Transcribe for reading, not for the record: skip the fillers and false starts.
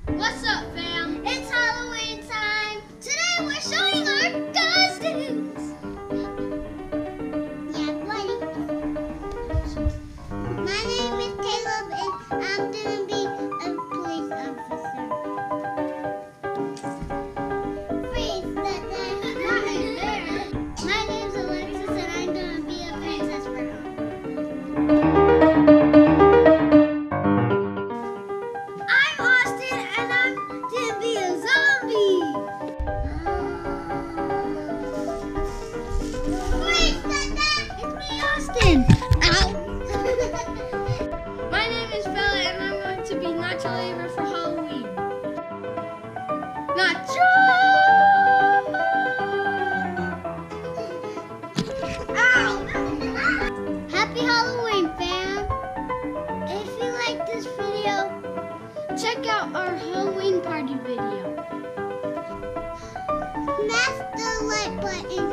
What's up, fam? It's Halloween time. Today we're showing our costumes. Yeah, buddy. My name is Caleb and I'm gonna be a police officer. Freeze, that not in there. My name's Alexis and I'm gonna be a princess for her. I'm Austin and I'm gonna be a zombie. Wait, it's me, Austin. Ow. My name is Bella and I'm going to be Nacho Labor for Halloween. Nacho! Ow! Happy Halloween, fam! If you like this video, check out our Halloween party video. Smash the like button